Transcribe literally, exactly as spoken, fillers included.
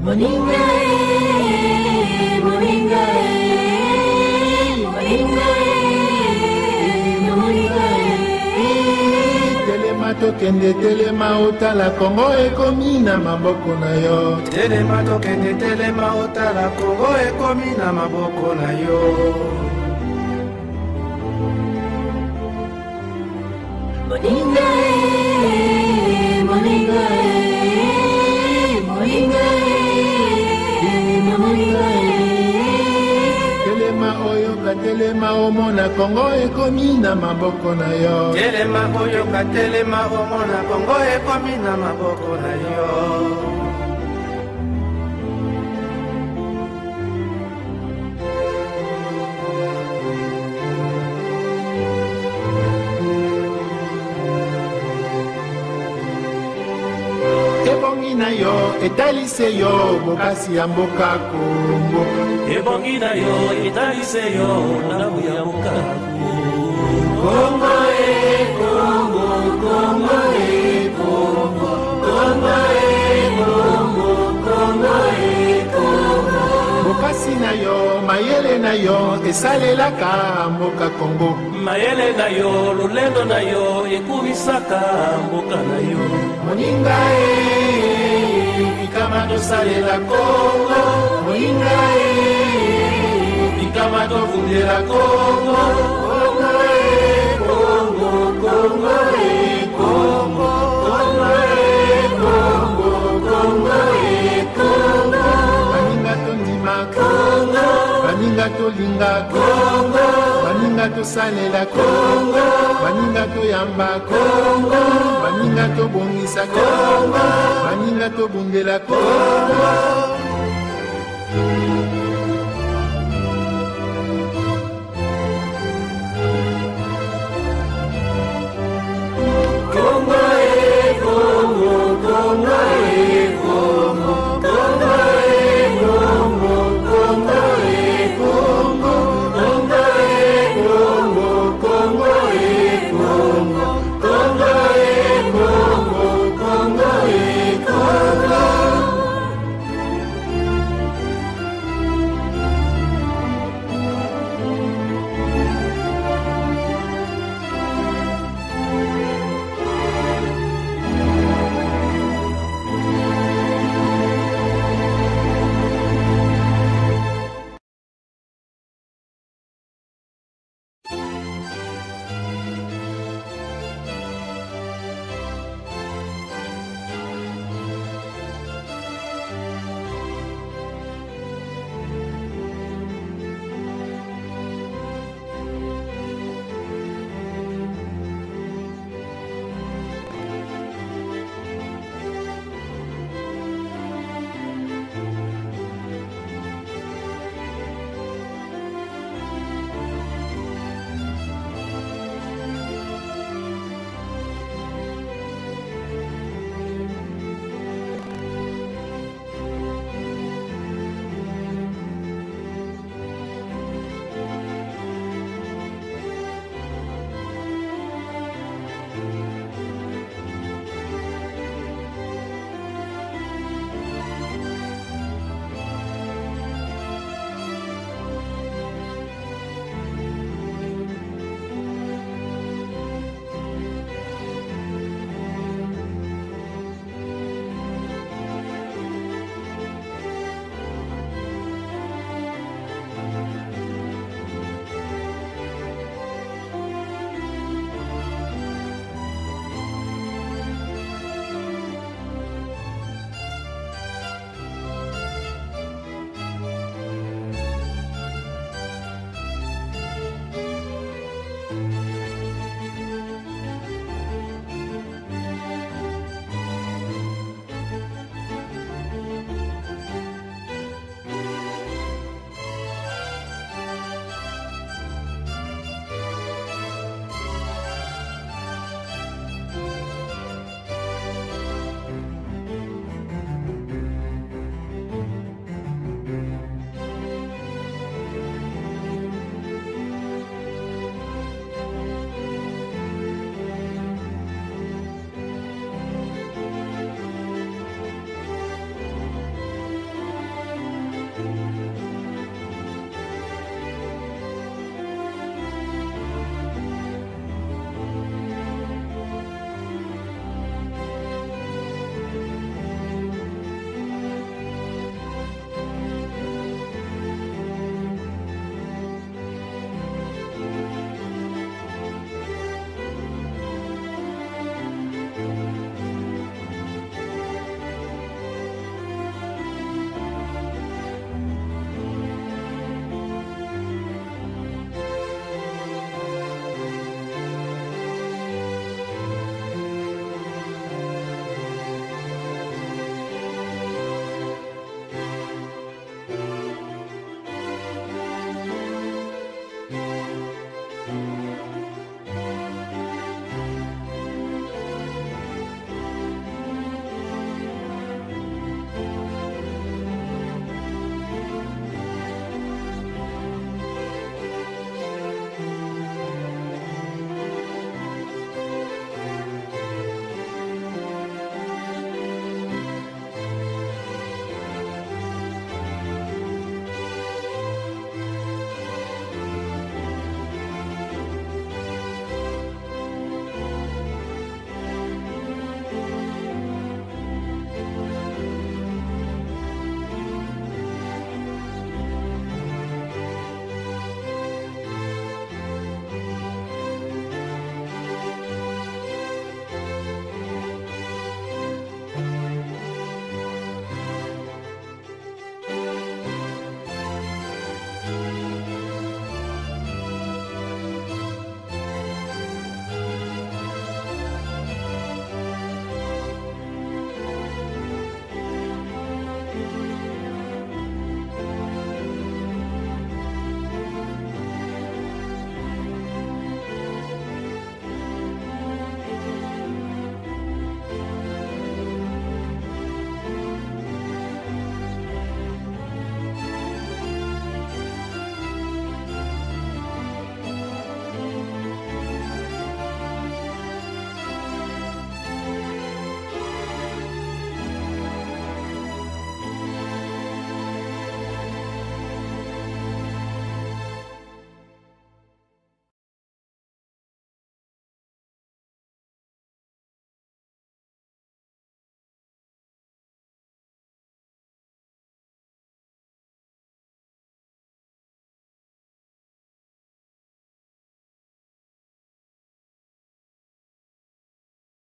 Moninga e, moninga e, moninga e, moninga e. Telema tokende telema otala Kongo ekomi na maboko na yo. Telema tokende telema otala Kongo ekomi na maboko na yo. Moninga e, moninga e, moninga e, moninga e. Telema oyoka telema omona Kongo ekomi na maboko na yo. Telema oyoka telema omona Kongo ekomi na maboko na yo. Ebongi na yo etalise yo bokasi ya mboka Kongo. Ebongi na yo etalise yo ndamu ya mboka Kongo e Kongo, Kongo e Kongo, Kongo e Kongo, Kongo e Kongo. Bokasi na yo mayele na yo esalelaka mboka Kongo. mayele na yo lulendo na yo ekumisaka mboka na yo. Moninga e bikama tosalela Kongo. Moninga e bikama tovundela Kongo. Kongo e Kongo, Kongo e Kongo, Kongo e Kongo, Kongo e Kongo. Baninga tondima Kongo, baninga tolinga Kongo, baninga tosalela Kongo, baninga toyamba Kongo, baninga tobongisa Kongo, baninga tobundela Kongo. Kongo e Kongo, Kongo